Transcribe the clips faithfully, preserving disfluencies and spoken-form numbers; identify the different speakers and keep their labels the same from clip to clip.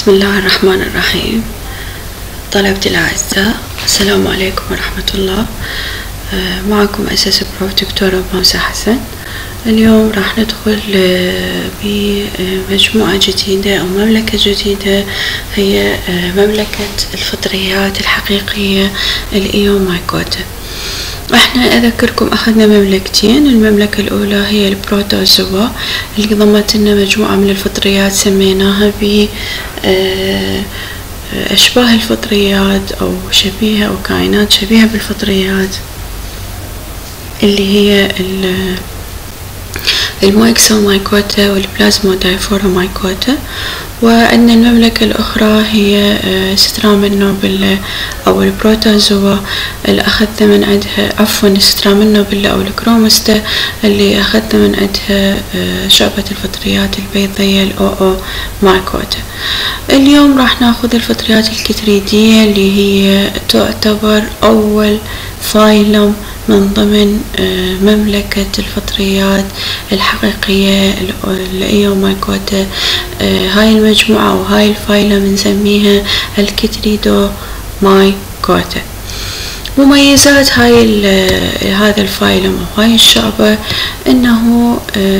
Speaker 1: بسم الله الرحمن الرحيم. طلبتي الأعزاء، السلام عليكم ورحمة الله. معكم أساس بروف دكتورة موسى حسن. اليوم راح ندخل بمجموعة جديدة أو مملكة جديدة، هي مملكة الفطريات الحقيقية الإيومايكوتا. احنا اذكركم اخذنا مملكتين. المملكة الاولى هي البروتوزوا اللي ضمت لنا مجموعة من الفطريات سميناها ب اشباه الفطريات او شبيهة او كائنات شبيهة بالفطريات، اللي هي المويكسومايكوتا والبلازمودايفورومايكوتا. وأن المملكة الأخرى هي سترامينوبيلا أو البروتوزوا اللي أخذنا من عندها عفوا سترامينوبيلا أو الكروموستا اللي أخذنا من عندها شعبة الفطريات البيضية الأوأومايكوتا. اليوم راح ناخذ الفطريات الكتريدية اللي هي تعتبر أول فايلم من ضمن مملكة الفطريات الحقيقية الإيومايكوتا. هاي المجموعة أو هاي الفايلم نسميها الكتريدومايكوتا. مميزات هاي هذا الفايلم أو هاي الشعبة إنه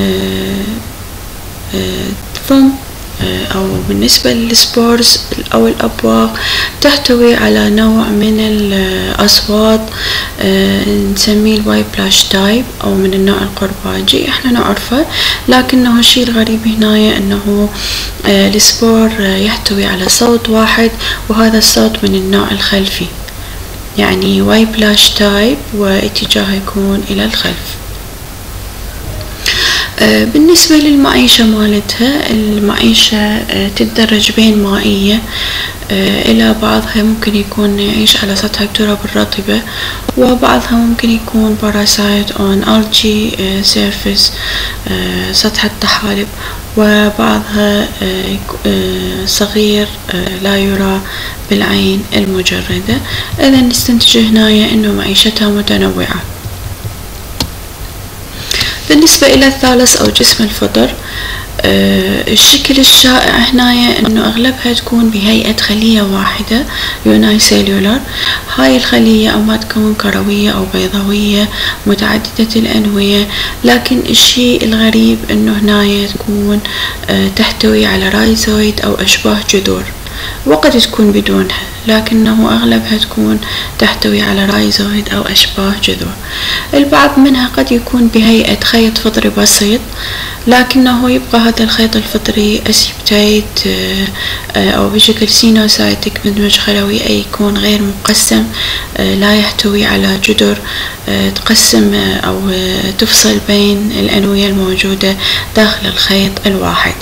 Speaker 1: تضم أو بالنسبة للسبورز أو الأبواق تحتوي على نوع من الأصوات نسميه الواي بلاش تايب أو من النوع القرباجي، احنا نعرفه. لكنه الشيء الغريب هنا أنه السبور يحتوي على صوت واحد، وهذا الصوت من النوع الخلفي، يعني واي بلاش تايب واتجاهه يكون إلى الخلف. بالنسبة للمعيشة مالتها، المعيشة تتدرج بين مائية إلى بعضها ممكن يكون يعيش على سطح التراب الرطبة، وبعضها ممكن يكون باراسايت on algae surface سطح الطحالب، وبعضها صغير لا يرى بالعين المجردة. إذا نستنتج هنا أنه معيشتها متنوعة. بالنسبة إلى الثالث أو جسم الفطر، آه الشكل الشائع هنا أنه أغلبها تكون بهيئة خلية واحدة يونايسيلولار. هاي الخلية أما تكون كروية أو بيضاوية متعددة الأنوية، لكن الشيء الغريب أنه هنا تكون آه تحتوي على رايزويد أو أشباه جذور، وقد تكون بدونها، لكنه أغلبها تكون تحتوي على رايزويد أو أشباه جذور. البعض منها قد يكون بهيئة خيط فطري بسيط، لكنه يبقى هذا الخيط الفطري أسيبتيت أو بشكل سينوسايتك مدمج خلوي، أي يكون غير مقسم، لا يحتوي على جذور تقسم أو تفصل بين الأنوية الموجودة داخل الخيط الواحد.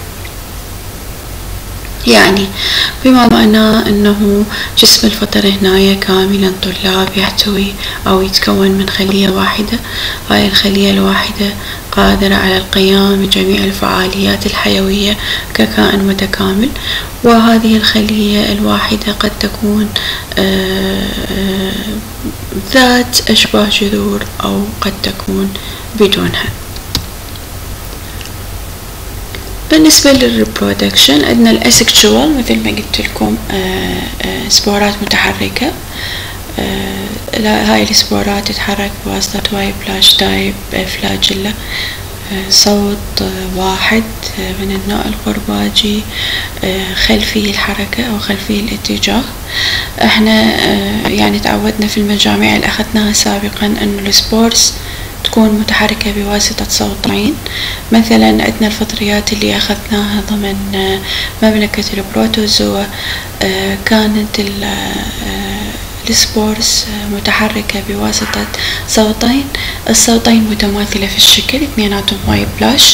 Speaker 1: يعني بما معناه أنه جسم الفطر هنا كاملا طلاب يحتوي أو يتكون من خلية واحدة. هاي الخلية الواحدة قادرة على القيام بجميع الفعاليات الحيوية ككائن متكامل، وهذه الخلية الواحدة قد تكون ذات أشباه جذور أو قد تكون بدونها. بالنسبة للريبرودكشن عندنا الأسكشوال، مثل ما قلت لكم سبورات متحركة. هاي السبورات تتحرك بواسطة واي بلاش تايب فلاجيلا، صوت واحد من النوع القرباجي، خلفي الحركة أو خلفي الاتجاه. احنا يعني تعودنا في المجاميع اللي أخذناها سابقا أنه السبورز تكون متحركة بواسطة صوتين. مثلا عندنا الفطريات اللي أخذناها ضمن مملكة البروتوزوا كانت السبورز متحركة بواسطة صوتين، الصوتين متماثلة في الشكل، اثنيناتهم واي بلاش.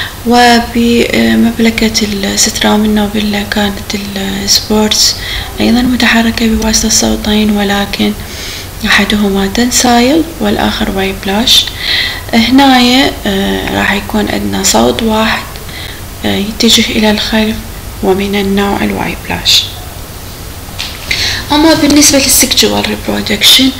Speaker 1: وبمملكة السترامينوبيلا كانت السبورز أيضا متحركة بواسطة صوتين، ولكن أحدهما تنسايل والآخر واي بلاش. هنايا آه راح يكون عندنا صوت واحد آه يتجه إلى الخلف ومن النوع الواي بلاش. أما بالنسبة للسكشوال ريبرودكشن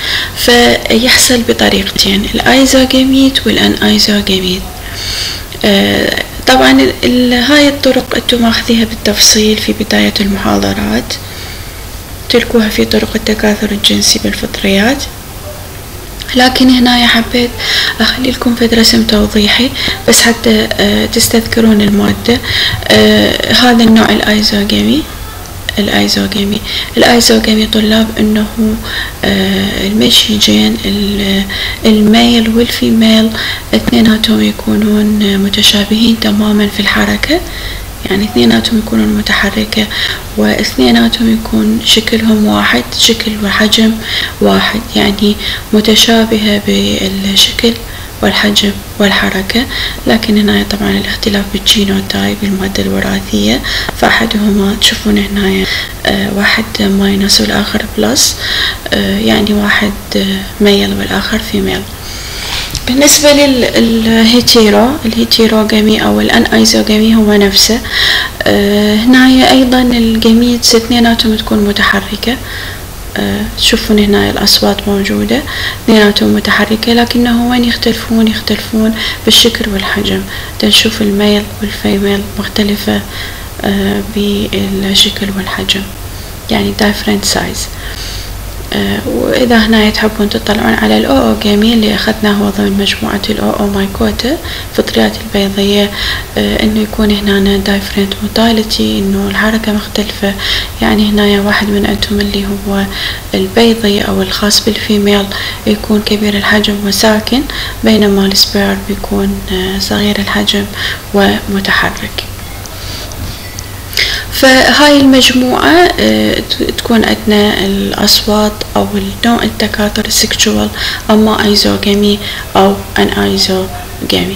Speaker 1: فيحصل بطريقتين، الأيزوجاميت والأنأيزوجاميت. آه طبعا هاي الطرق انتم ماخذيها بالتفصيل في بداية المحاضرات، تلقوها في طرق التكاثر الجنسي بالفطريات، لكن هنا حبيت أخلي لكم في رسم توضيحي بس حتى تستذكرون المادة. هذا النوع الأيزوغامي. الأيزوغامي الأيزوغامي طلاب أنه المشيجين الميل والفيميل اثنيناتهم يكونون متشابهين تماما في الحركة، يعني اثنيناتهم يكونون متحركة واثنيناتهم يكون شكلهم واحد، شكل وحجم واحد، يعني متشابهة بالشكل والحجم والحركة. لكن هنا طبعا الاختلاف بالجينوتايب المادة الوراثية، فأحدهما تشوفون هنا واحد ماينس والآخر بلس، يعني واحد ميل والآخر فيميل. بالنسبة للهيتيرو الهيتيروغامي أو الأنايزوغامي هو نفسه. آه هنا أيضا الجميتس اثنيناتهم تكون متحركة، آه تشوفون هنا الأصوات موجودة اثنيناتهم متحركة، لكنه وين يختلفون يختلفون بالشكل والحجم. تنشوف الميل والفيميل مختلفة آه بالشكل والحجم، يعني different size. آه وإذا هنا تحبون تطلعون على الأوغامي اللي أخذناه ضمن مجموعة الأومايكوتا فطريات البيضية، آه إنه يكون هنا different modality، إنه الحركة مختلفة، يعني هنا واحد من أنتم اللي هو البيضي أو الخاص بالفيميل يكون كبير الحجم وساكن، بينما السبير بيكون آه صغير الحجم ومتحرك. فهاي المجموعة تكون عندنا الأصوات أو النوع التكاثر السكشوال، أما أيزوغامي أو أنايزوغامي.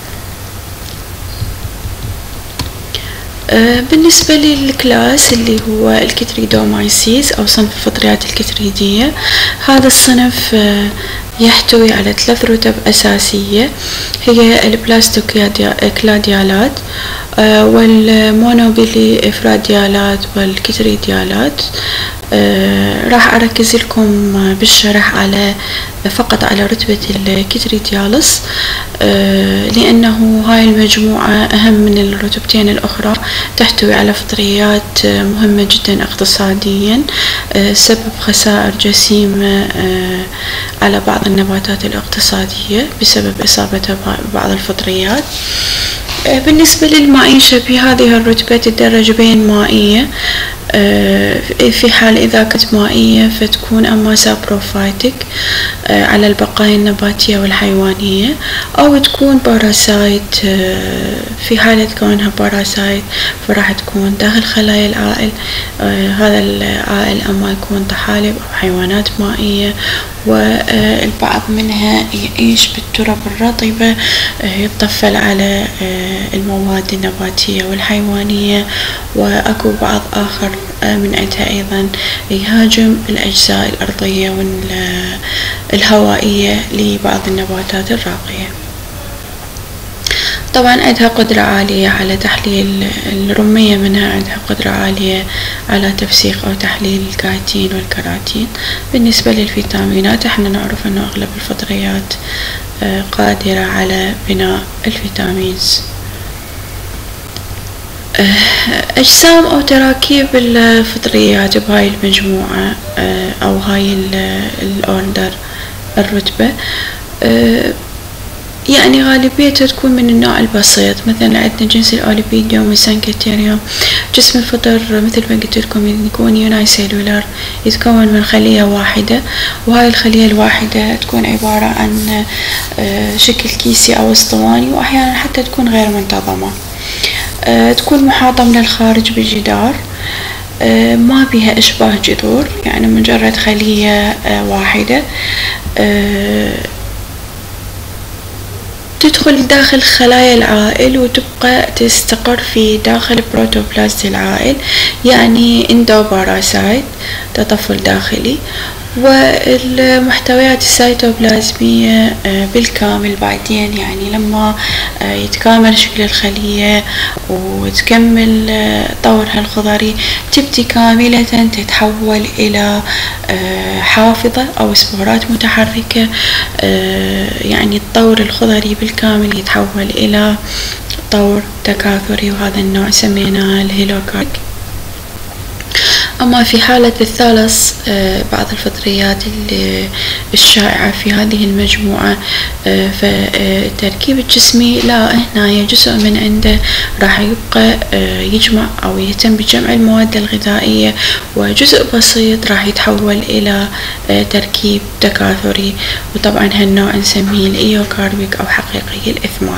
Speaker 1: بالنسبة للكلاس اللي هو الكتريدومايسيس أو صنف الفطريات الكتريدية، هذا الصنف يحتوي على ثلاث رتب أساسية، هي البلاستوكلاديالات والمونوبيلي إفراديالات والكتريديالات. آه راح أركز لكم بالشرح على فقط على رتبة الكتريديالس، آه لأنه هاي المجموعة أهم من الرتبتين الأخرى، تحتوي على فطريات مهمة جدا اقتصاديا، آه سبب خسائر جسيمة آه على بعض النباتات الاقتصادية بسبب إصابتها ببعض الفطريات. بالنسبة للمعيشة في هذه الرتبة تدرج بين مائية، في حال إذا كانت مائية فتكون أما سابروفايتك على البقايا النباتية والحيوانية، أو تكون باراسايت. في حالة كونها باراسايت فراح تكون داخل خلايا العائل، هذا العائل أما يكون طحالب أو حيوانات مائية، والبعض منها يعيش بالتراب الرطبة يتطفل على المواد النباتية والحيوانية، وأكو بعض آخر من عندها أيضا يهاجم الأجزاء الأرضية والهوائية لبعض النباتات الراقية. طبعا عندها قدرة عالية على تحليل الرمية، منها عندها قدرة عالية على تفسيخ أو تحليل الكايتين والكراتين. بالنسبة للفيتامينات احنا نعرف أنه أغلب الفطريات قادرة على بناء الفيتامينز. أجسام أو تراكيب الفطريات بهاي المجموعة أو هاي الأوردر الرتبة يعني غالبيتها تكون من النوع البسيط. مثلا عندنا جنس الأوليبيديوم والسانكتيريوم. جسم الفطر مثل ما قلت لكم يكون يونايسيلولار، يتكون من خلية واحدة، وهاي الخلية الواحدة تكون عبارة عن شكل كيسي أو اسطواني، وأحيانا حتى تكون غير منتظمة. تكون محاطة من الخارج بالجدار، ما بها إشباه جذور، يعني مجرد خلية واحدة تدخل داخل خلايا العائل وتبقى تستقر في داخل بروتوبلازم العائل، يعني اندوباراسايت تطفل داخلي. والمحتويات السيتوبلازمية بالكامل بعدين، يعني لما يتكامل شكل الخلية وتكمل طورها الخضري تبدي كاملة تتحول إلى حافظة أو سبورات متحركة، يعني الطور الخضري بالكامل يتحول إلى طور تكاثري، وهذا النوع سميناه الهيلوكاربيك. أما في حالة الثالث بعض الفطريات الشائعة في هذه المجموعة فالتركيب الجسمي لا، هنا جزء من عنده راح يبقى يجمع أو يهتم بجمع المواد الغذائية، وجزء بسيط راح يتحول إلى تركيب تكاثري، وطبعا هالنوع نسميه الإيوكاربيك أو حقيقي الإثمار.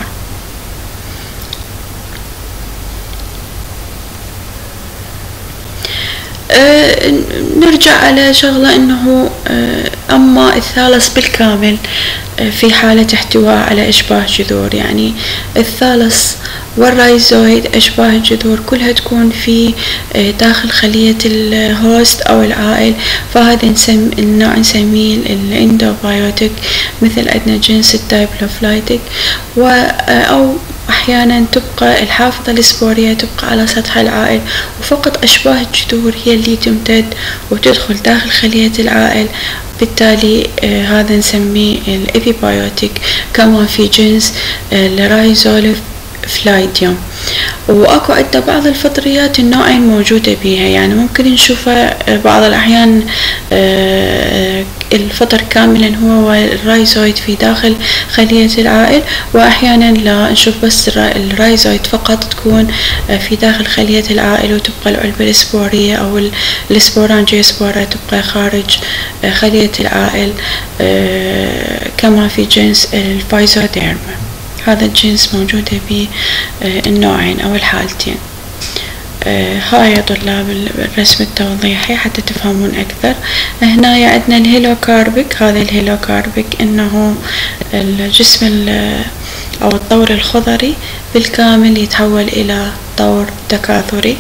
Speaker 1: أه نرجع على شغلة انه أه اما الثالث بالكامل أه في حالة احتواء على اشباه جذور، يعني الثالث والرايزويد اشباه الجذور كلها تكون في أه داخل خلية الهوست او العائل، فهذا نسمي النوع نسميه الاندوبايوتيك، مثل عندنا جنس الدايبلوفلايتيك، و او أحيانا تبقى الحافظة السبورية تبقى على سطح العائل، وفقط أشباه الجذور هي اللي تمتد وتدخل داخل خلية العائل، بالتالي آه هذا نسميه الإيبيبايوتيك، كما في جنس الرايزوليفلايديوم. واكو عندنا بعض الفطريات النوعين موجودة بيها، يعني ممكن نشوفها بعض الأحيان آه الفطر كاملا هو الرايزويد في داخل خلية العائل، وأحيانا لا نشوف بس الرايزويد فقط تكون في داخل خلية العائل، وتبقى العلبة السبورية أو السبورانجيوسبورا تبقى خارج خلية العائل، كما في جنس الفايزوديرما. هذا الجنس موجودة بالنوعين أو الحالتين. آه هاي يا طلاب الرسم التوضيحي حتى تفهمون أكثر. هنا عندنا الهيلوكاربيك، هذا الهيلوكاربيك إنه الجسم أو الطور الخضري بالكامل يتحول إلى طور تكاثري،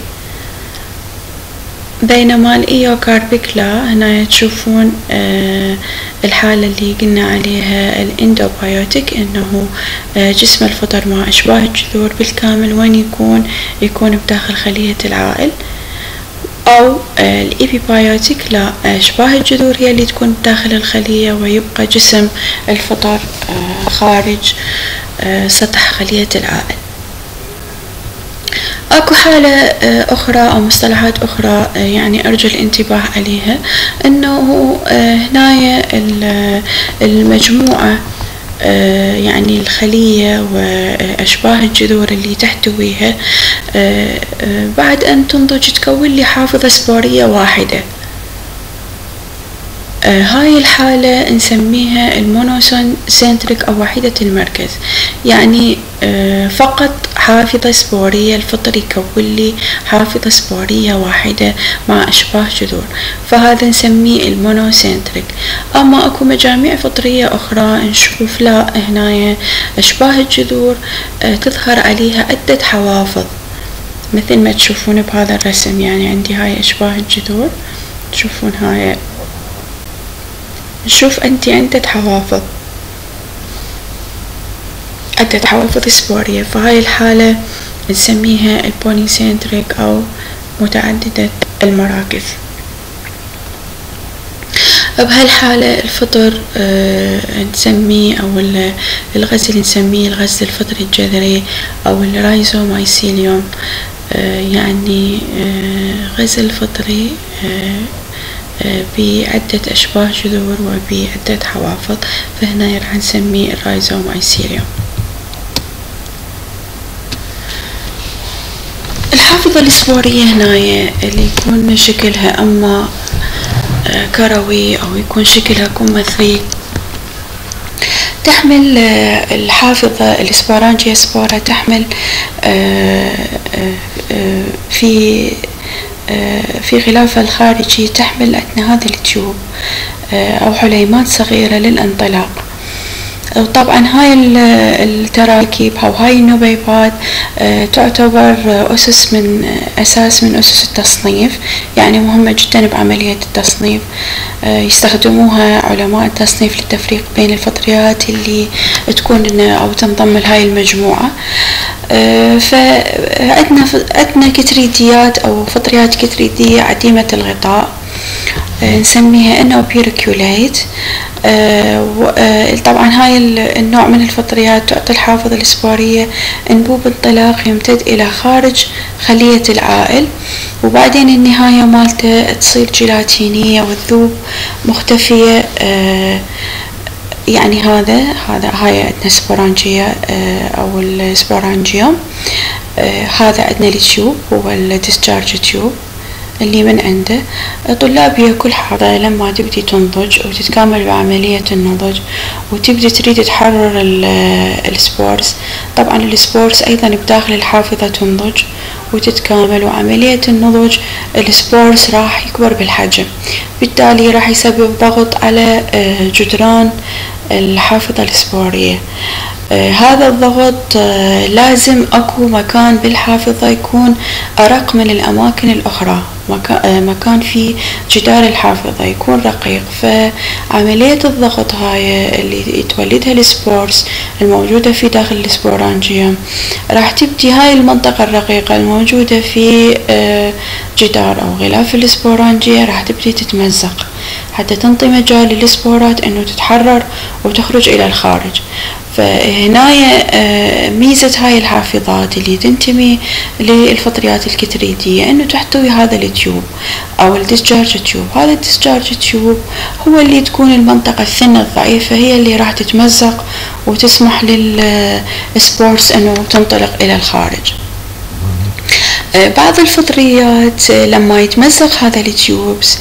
Speaker 1: بينما الإيوكاربيك لا. هنا تشوفون آه الحالة اللي قلنا عليها الاندوبايوتيك، انه آه جسم الفطر مع اشباه الجذور بالكامل وين يكون يكون بداخل خلية العائل، او آه الإيبيبايوتيك لا، اشباه الجذور هي اللي تكون داخل الخلية ويبقى جسم الفطر آه خارج آه سطح خلية العائل. اكو حالة اخرى او مصطلحات اخرى يعني ارجو الانتباه عليها، انه هنايا المجموعة يعني الخلية واشباه الجذور اللي تحتويها بعد ان تنضج تكون لي حافظة سبورية واحدة. آه هاي الحالة نسميها المونوسنتريك أو وحيدة المركز، يعني آه فقط حافظة سبورية، الفطر يكون لي حافظة سبورية واحدة مع أشباه جذور، فهذا نسميه المونوسنتريك. أما أكو مجاميع فطرية أخرى نشوف لا، هنا أشباه الجذور آه تظهر عليها عدة حوافظ مثل ما تشوفون بهذا الرسم. يعني عندي هاي أشباه الجذور، تشوفون هاي نشوف أنت عدة حوافظ عدة حوافظ سبورية، فهاي الحالة نسميها البوليسنتريك أو متعددة المراكز. بهالحالة الفطر آه نسميه أو الغزل نسميه الغزل الفطري الجذري أو الرايزومايسيليوم، آه يعني آه غزل فطري آه بعدة أشباه جذور وبعدة حوافظ، فهنا راح نسميه الرايزومايسيليوم. الحافظة السبورية هنا اللي يكون شكلها أما كروي أو يكون شكلها كمثري، تحمل الحافظة السبورانجيوسبورا تحمل في في غلافها الخارجي تحمل عندنا هذه التيوب أو حليمات صغيرة للانطلاق. وطبعا هاي التراكيب أو هاي النبيبات تعتبر أسس من أساس من أسس التصنيف، يعني مهمة جدا بعملية التصنيف. يستخدموها علماء التصنيف للتفريق بين الفطريات اللي تكون أو تنضم لهاي المجموعة. فعندنا عندنا كتريديات أو فطريات كتريدية عديمة الغطاء نسميها انوبيركيوليت، طبعا هاي النوع من الفطريات تعطي الحافظة الإسبورية انبوب انطلاق يمتد إلى خارج خلية العائل، وبعدين النهاية مالته تصير جيلاتينية والذوب مختفية. يعني هذا هذا هاي عندنا سبورانجيا أو السبورانجيوم. هذا عندنا التيوب هو الديسشارج تيوب اللي من عنده. طلاب هي كل حاضرة لما تبدي تنضج وتتكامل بعملية النضج وتبدي تريد تحرر السبورز، طبعا السبورز أيضا بداخل الحافظة تنضج وتتكامل، وعملية النضج السبورز راح يكبر بالحجم، بالتالي راح يسبب ضغط على جدران الحافظة الإسبورية. آه هذا الضغط آه لازم اكو مكان بالحافظة يكون ارق من الاماكن الاخرى، مكان, آه مكان في جدار الحافظة يكون رقيق. فعملية الضغط هاي اللي تولدها السبورز الموجودة في داخل السبورانجيوم راح تبدي هاي المنطقة الرقيقة الموجودة في آه جدار او غلاف السبورانجيا راح تبدي تتمزق حتى تنطي مجال للسبورات انه تتحرر وتخرج الى الخارج. فهنايا ميزة هاي الحافظات اللي تنتمي للفطريات الكتريدية انه تحتوي هذا التيوب او الديسشارج تيوب. هذا الديسشارج تيوب هو اللي تكون المنطقة الثنة الضعيفة هي اللي راح تتمزق وتسمح للسبورز انه تنطلق الى الخارج. بعض الفطريات لما يتمزق هذا التيوبس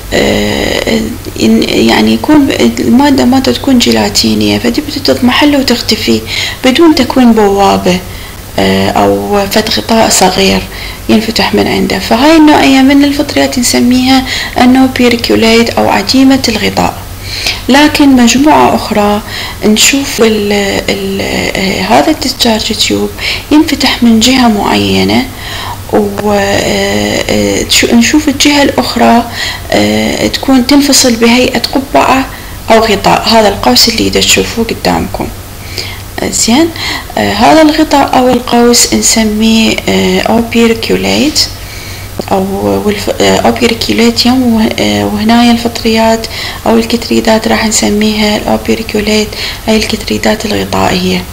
Speaker 1: يعني يكون المادة مادة تكون جيلاتينية فتبدأ تضمحل وتختفي بدون تكوين بوابة أو فتح غطاء صغير ينفتح من عنده. فهاي النوعية من الفطريات نسميها أنه بيركوليت أو عديمة الغطاء. لكن مجموعة أخرى نشوف ال ال هذا الديسشارج تيوب ينفتح من جهة معينة ونشوف الجهة الأخرى تكون تنفصل بهيئة قبعة أو غطاء. هذا القوس اللي تشوفوه قدامكم زين. هذا الغطاء أو القوس نسميه أوبيركوليت أو أوبيركوليتيوم، وهنا الفطريات أو الكتريدات راح نسميها الأوبيركوليت أي الكتريدات الغطائية.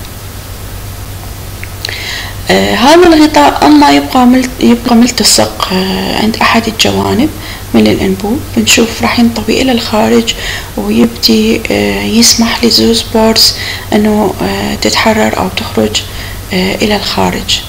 Speaker 1: آه هذا الغطاء أما يبقى ملت يبقى ملتصق آه عند أحد الجوانب من الأنبوب، بنشوف راح ينطوي إلى الخارج ويبدي آه يسمح للزوسبورز أنه آه تتحرر أو تخرج آه إلى الخارج.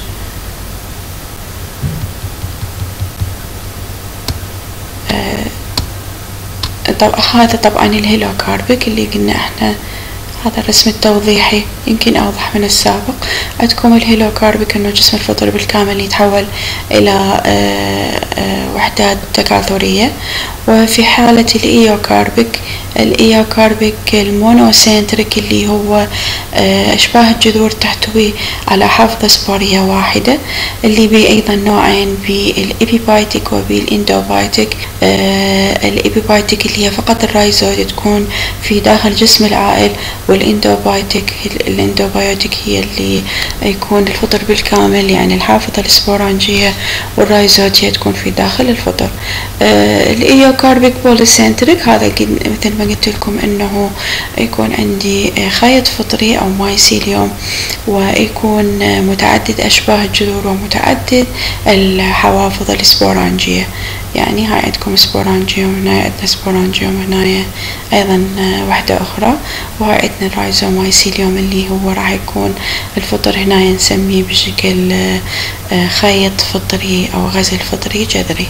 Speaker 1: آه طب هذا طبعا الهيلوكاربيك اللي قلنا احنا هذا الرسم التوضيحي يمكن أوضح من السابق. عندكم الهيلوكاربيك أنه جسم الفطر بالكامل يتحول إلى وحدات تكاثرية. وفي حالة الإيوكاربيك الإيوكاربيك المونوسنتريك اللي هو أشباه الجذور تحتوي على حافظة سبورية واحدة اللي بي أيضا نوعين بالإبيبايتيك وبالإندوبايتيك. الإبيبايتيك اللي هي فقط الرايزويد تكون في داخل جسم العائل، والاندوبايتيك الاندوبايوتيك هي اللي يكون الفطر بالكامل يعني الحافظة السبورانجية، والرايزوت هي تكون في داخل الفطر. آه الايوكاربيك بوليسنتريك هذا مثل ما قلت لكم انه يكون عندي خيط فطري او مايسيليوم ويكون متعدد اشباه الجذور ومتعدد الحوافظ السبورانجية. يعني هاي عندكم سبورانجيوم، هنا عندنا سبورانجيوم، هنا ايضا وحدة اخرى، وهاي عندنا الرايزومايسيليوم اللي هو راح يكون الفطر هنا نسميه بشكل خيط فطري او غزل فطري جذري.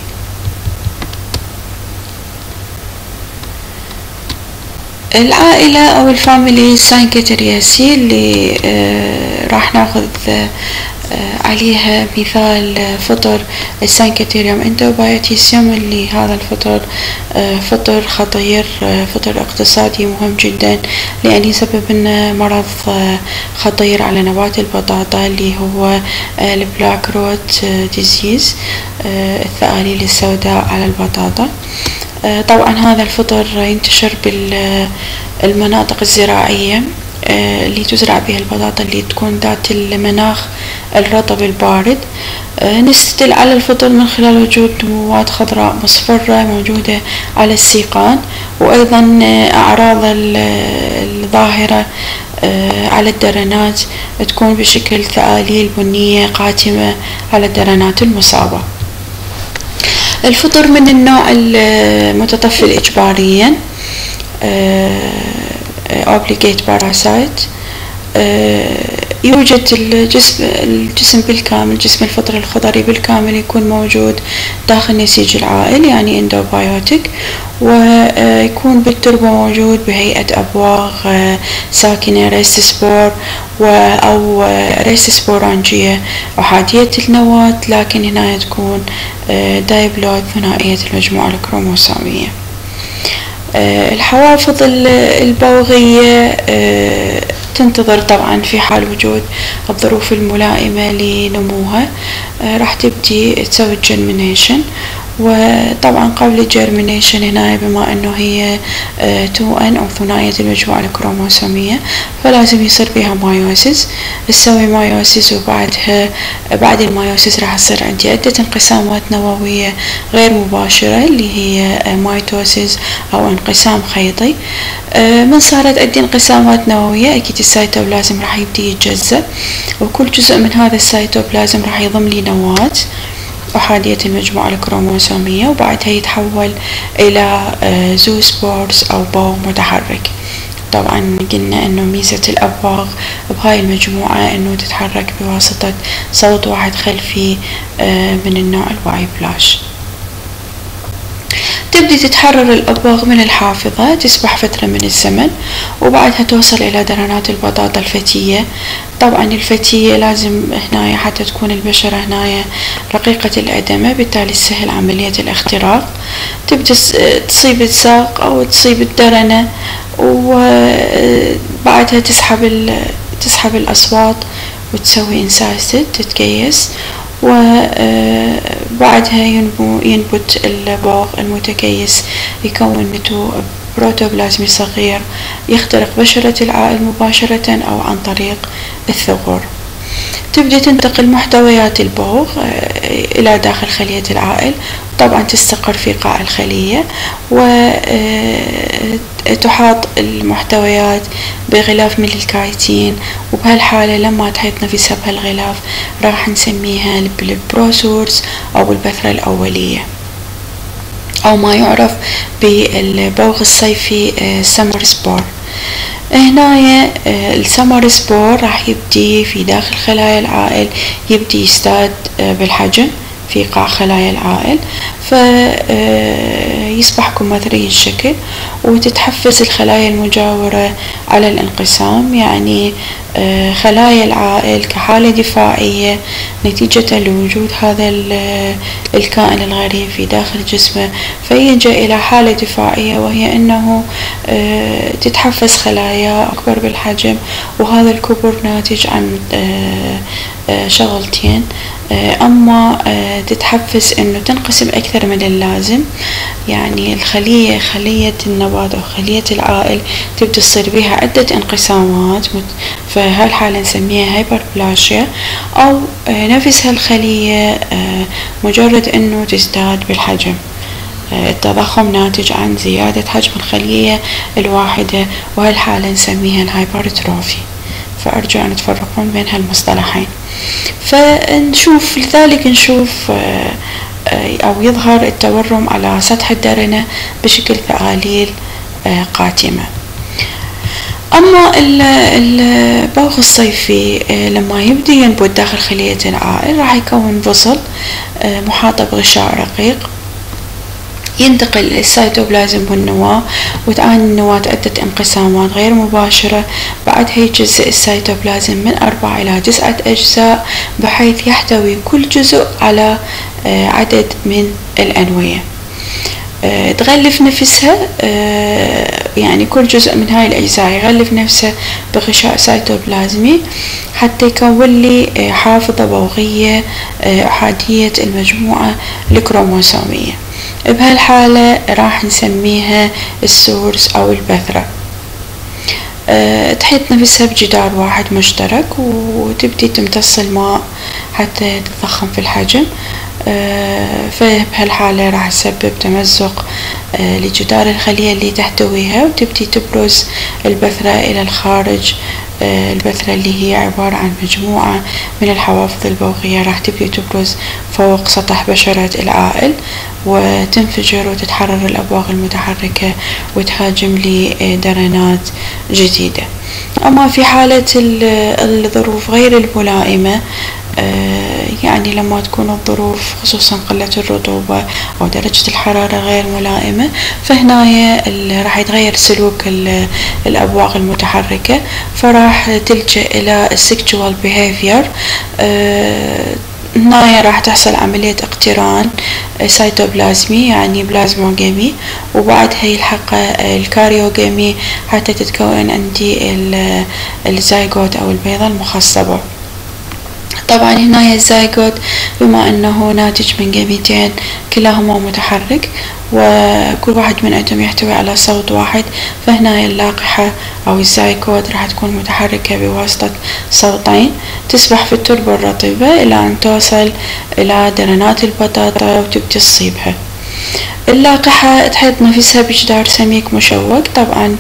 Speaker 1: العائلة او الفاميلي ساينكيترياسي اللي راح ناخذ عليها مثال فطر الساينكيتيريوم اندوبايوتيسيوم اللي هذا الفطر فطر خطير، فطر اقتصادي مهم جدا لأن يسبب لنا مرض خطير على نبات البطاطا اللي هو البلاك روت ديزيز، الثآليل السوداء على البطاطا. طبعا هذا الفطر ينتشر بالمناطق الزراعية اللي تزرع بها البطاطا اللي تكون ذات المناخ الرطب البارد. نستدل على الفطر من خلال وجود مواد خضراء مصفرة موجودة على السيقان، وأيضا أعراض الظاهرة على الدرنات تكون بشكل ثآليل بنية قاتمة على الدرنات المصابة. الفطر من النوع المتطفل إجباريا obligate parasite. يوجد الجسم الجسم بالكامل، جسم الفطر الخضري بالكامل يكون موجود داخل نسيج العائل، يعني اندوبايوتيك، ويكون بالتربة موجود بهيئة أبواغ ساكنة ريستسبور أو ريستسبورانجية أحادية النواة، لكن هنا تكون دايبلويد ثنائية المجموعة الكروموسومية. الحوافظ البوغية تنتظر طبعا في حال وجود الظروف الملائمة لنموها، راح تبدي تسوي جيرمينيشن. وطبعا قبل الجيرمينيشن هنا بما انه هي تو ان او ثنائية المجموعة الكروموسومية فلازم يصير بها مايوسيس. تسوي مايوسيس وبعدها بعد المايوسيس راح تصير عندي عدة انقسامات نووية غير مباشرة اللي هي مايتوسيس او انقسام خيطي. من صارت عندي انقسامات نووية اكيد السيتوبلازم راح يبدي يتجزأ، وكل جزء من هذا السيتوبلازم راح يضم لي نواة أحادية المجموعة الكروموسومية، وبعدها يتحول إلى زوسبورز أو بوغ متحرك. طبعا قلنا إنه ميزة الأبواغ بهاي المجموعة إنه تتحرك بواسطة صوت واحد خلفي من النوع الواي بلاش. تبدي تتحرر الأبواغ من الحافظة، تسبح فترة من الزمن، وبعدها توصل إلى درنات البطاطا الفتية. طبعا الفتية لازم هنا حتى تكون البشرة هنا رقيقة الأدمة، بالتالي سهل عملية الاختراق. تبدي تصيب الساق أو تصيب الدرنة، وبعدها تسحب تسحب الأصوات وتسوي انسايسد تتكيس، وبعدها ينبت البوغ المتكيس يكون نتو بروتوبلازمي صغير يخترق بشرة العائل مباشرة أو عن طريق الثغور. تبدأ تنتقل محتويات البوغ إلى داخل خلية العائل، طبعا تستقر في قاع الخلية، وتحاط المحتويات بغلاف من الكايتين، وبهالحالة لما تحيط نفسها بهالغلاف راح نسميها البروسورس أو البثرة الأولية، أو ما يعرف بالبوغ الصيفي سمر سبور. هنا السمر سبور راح يبدي في داخل خلايا العائل، يبدي يزداد بالحجم في قاع خلايا العائل، فيصبح كمثري الشكل، وتتحفز الخلايا المجاورة على الانقسام. يعني خلايا العائل كحالة دفاعية نتيجة لوجود هذا الكائن الغريب في داخل جسمه، فيلجأ إلى حالة دفاعية، وهي أنه تتحفز خلايا أكبر بالحجم، وهذا الكبر ناتج عن شغلتين: أما تتحفز أنه تنقسم أكثر من اللازم، يعني الخلية خلية النبات أو خلية العائل تبدأ تصير بها عدة انقسامات، فهالحالة نسميها هايبربلاشيا، أو نفس هالخلية مجرد أنه تزداد بالحجم، التضخم ناتج عن زيادة حجم الخلية الواحدة، وهالحالة نسميها الهايبرتروفي. فأرجو أن تفرقون بين هالمصطلحين. فنشوف لذلك نشوف أو يظهر التورم على سطح الدرنة بشكل ثآليل قاتمة. أما البوغ الصيفي لما يبدي ينبت داخل خلية العائل راح يكون بصل محاطة بغشاء رقيق، ينتقل السيتوبلازم والنواة، وتعاني النواة عدة انقسامات غير مباشرة. بعدها يجزء السيتوبلازم من أربعة إلى تسعة أجزاء، بحيث يحتوي كل جزء على عدد من الأنوية. تغلف نفسها، يعني كل جزء من هاي الأجزاء يغلف نفسه بغشاء سيتوبلازمي حتى يكون لي حافظة بوغية أحادية المجموعة الكروموسومية. بهالحالة راح نسميها السورس أو البثرة. تحيط نفسها بجدار واحد مشترك وتبدي تمتص الماء حتى تتضخم في الحجم. فبهالحالة راح تسبب تمزق لجدار الخلية اللي تحتويها، وتبدي تبرز البثرة إلى الخارج. البثرة اللي هي عبارة عن مجموعة من الحوافظ البوغية راح تبدي تبرز فوق سطح بشرة العائل، وتنفجر وتتحرر الأبواق المتحركة وتهاجم لدرنات جديدة. أما في حالة الظروف غير الملائمة، يعني لما تكون الظروف خصوصا قلة الرطوبة أو درجة الحرارة غير ملائمة، فهنا راح يتغير سلوك الأبواق المتحركة، فراح تلجأ إلى sexual behavior. هنا راح تحصل عملية اقتران سيتوبلازمي يعني بلازموجيمي، وبعدها يلحق الكاريوجيمي حتى تتكون عندي الزيغوت أو البيضة المخصبة. طبعا هنا الزيغوت بما أنه ناتج من جميتين كلاهما متحرك وكل واحد من عندهم يحتوي على صوت واحد، فهنا اللاقحة أو الزيغوت راح تكون متحركة بواسطة صوتين تسبح في التربة الرطبة إلى أن توصل إلى درنات البطاطا وتبدي تصيبها. اللاقحة تحيط نفسها بجدار سميك مشوك، طبعا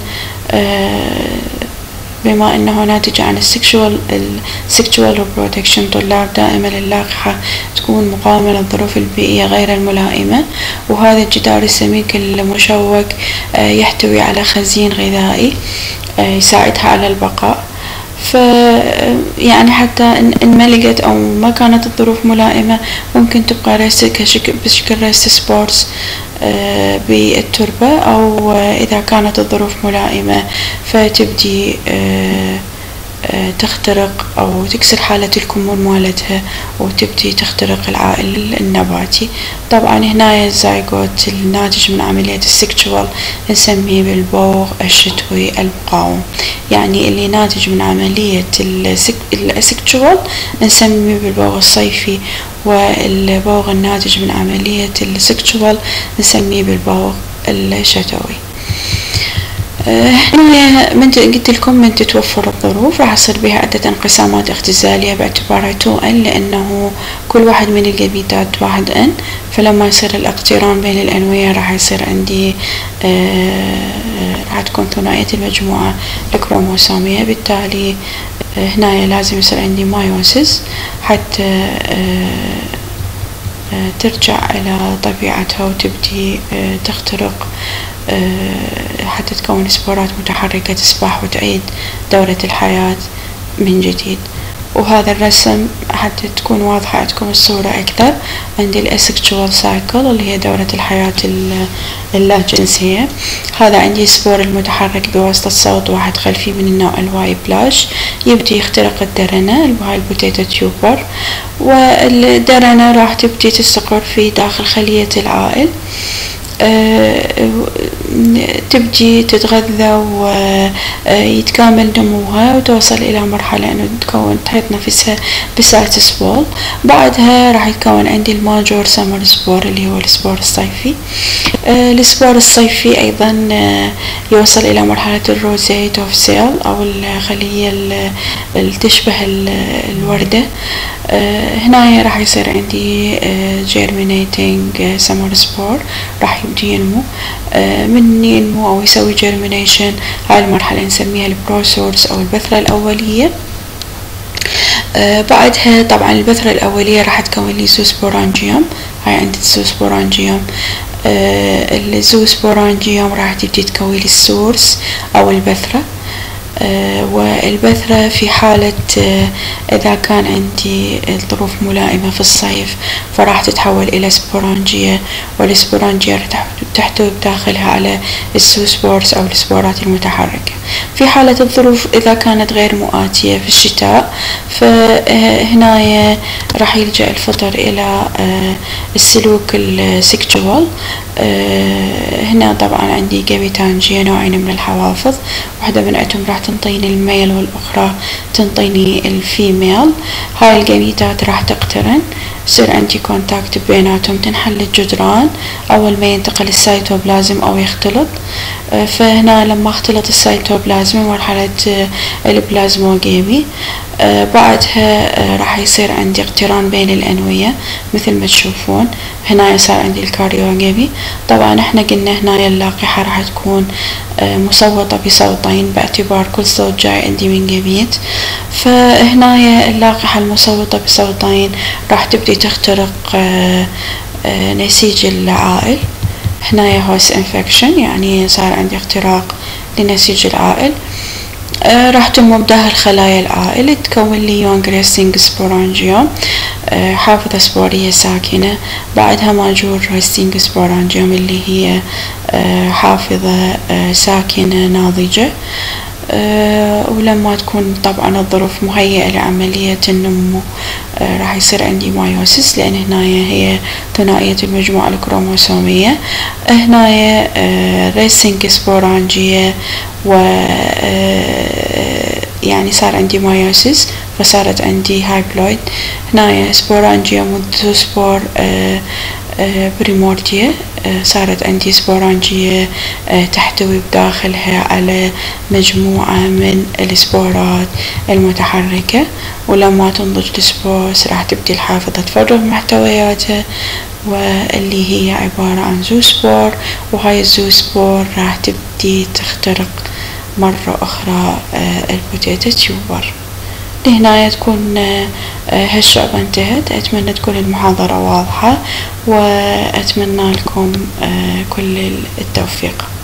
Speaker 1: بما أنه ناتج عن السكشوال السكشوال بروتكشن. طلاب دائما اللاقحة تكون مقاومة للظروف البيئية غير الملائمة، وهذا الجدار السميك المشوك يحتوي على خزين غذائي يساعدها على البقاء. ف يعني حتى إن ما لقت أو ما كانت الظروف ملائمة ممكن تبقى ريست كشكل بشكل ريست سبورتس بالتربة، أو إذا كانت الظروف ملائمة فتبدي تخترق أو تكسر حالة الكمون مالتها وتبدي تخترق العائل النباتي. طبعا هنا الزيغوت الناتج من عملية السكشوال نسميه بالبوغ الشتوي المقاوم، يعني اللي ناتج من عملية السكشوال نسميه بالبوغ الصيفي، والبوغ الناتج من عملية السكشوال نسميه بالبوغ الشتوي. هنا من قلت لكم من تتوفر الظروف راح يصير بها عدة انقسامات اختزالية باعتبارها تو ان، لأنه كل واحد من الجميتات واحد ان، فلما يصير الاقتران بين الأنوية راح يصير عندي راح تكون ثنائية المجموعة الكروموسومية، بالتالي هنا لازم يصير عندي مايوسيس حتى ترجع إلى طبيعتها وتبدي تخترق حتى تكون سبورات متحركة تسبح وتعيد دورة الحياة من جديد. وهذا الرسم حتى تكون واضحة عندكم الصورة أكثر، عندي الأسكشوال سايكل اللي هي دورة الحياة اللاجنسية. هذا عندي سبور المتحرك بواسطة صوت واحد خلفي من النوع الواي بلاش، يبدي يخترق الدرنة اللي هاي البوتيتو تيوبر، والدرنة راح تبدي تستقر في داخل خلية العائل، تبدي تتغذى ويتكامل نموها وتوصل إلى مرحلة أنه تكون تحيط نفسها بساتس وول. بعدها راح يتكون عندي الماجور سمر سبور اللي هو السبور الصيفي. السبور الصيفي أيضا يوصل إلى مرحلة الروزيت اوف سيل أو الخلية اللي تشبه الوردة. هنا راح يصير عندي germinating سمر سبور، راح يبدي ينمو. من ينمو أو يسوي germination هاي المرحلة نسميها البروسورس أو البثرة الأولية. بعدها طبعا البثرة الأولية راح تكون لي زوسبورانجيوم، هاي عندي الزوسبورانجيوم. الزوسبورانجيوم راح تبدي تكون لي السورس أو البثرة. والبثرة في حالة إذا كان عندي الظروف ملائمة في الصيف فراح تتحول إلى سبورانجيا، والسبورانجيا تحتوي بداخلها على الزوسبورز أو السبورات المتحركة. في حالة الظروف إذا كانت غير مؤاتية في الشتاء فهنا راح يلجأ الفطر إلى السلوك السكشوال. هنا طبعا عندي جابيتانجيا نوعين من الحوافظ، واحدة من عندهم راح تنطيني الميل والأخرى تنطيني الفيميل. هاي الجميتات راح تقترن يصير عندي كونتاكت بيناتهم، تنحل الجدران أول ما ينتقل السيتوبلازم أو يختلط. فهنا لما اختلط السيتوبلازم مرحلة البلازموجيمي، بعدها راح يصير عندي اقتران بين الأنوية مثل ما تشوفون. هنا صار عندي الكاريوجيمي. طبعا احنا قلنا هنا اللاقحة راح تكون مصوتة بصوتين باعتبار كل صوت جاي عندي من جميت. فهنا اللاقحة المصوتة بصوتين راح تبدي تخترق نسيج العائل. هنا هوس انفكشن، يعني صار عندي اختراق لنسيج العائل. آه راح تنمو بداخل خلايا العائل، تكون لي يونغ ريستينج سبورانجيوم، آه حافظة سبورية ساكنة. بعدها ماجور ريستينج سبورانجيوم اللي هي آه حافظة آه ساكنة ناضجة. أه ولما تكون طبعا الظروف مهيئة لعملية النمو أه راح يصير عندي مايوسيس، لأن هنا هي ثنائية المجموعة الكروموسومية. هنا أه ريسنج سبورانجية، و أه يعني صار عندي مايوسيس فصارت عندي هايبلويد. هنا سبورانجيا منذ سبور أه أه بريمورديا، أه صارت عندي سبورانجية أه تحتوي بداخلها على مجموعة من السبورات المتحركة. ولما تنضج السبورس راح تبدي الحافظة تفرغ محتوياتها، واللي هي عبارة عن زوسبور. وهاي الزوسبور راح تبدي تخترق مرة أخرى أه البوتيتا تيوبر. لهنا تكون هالشعبة انتهت. أتمنى تكون المحاضرة واضحة، وأتمنى لكم كل التوفيق.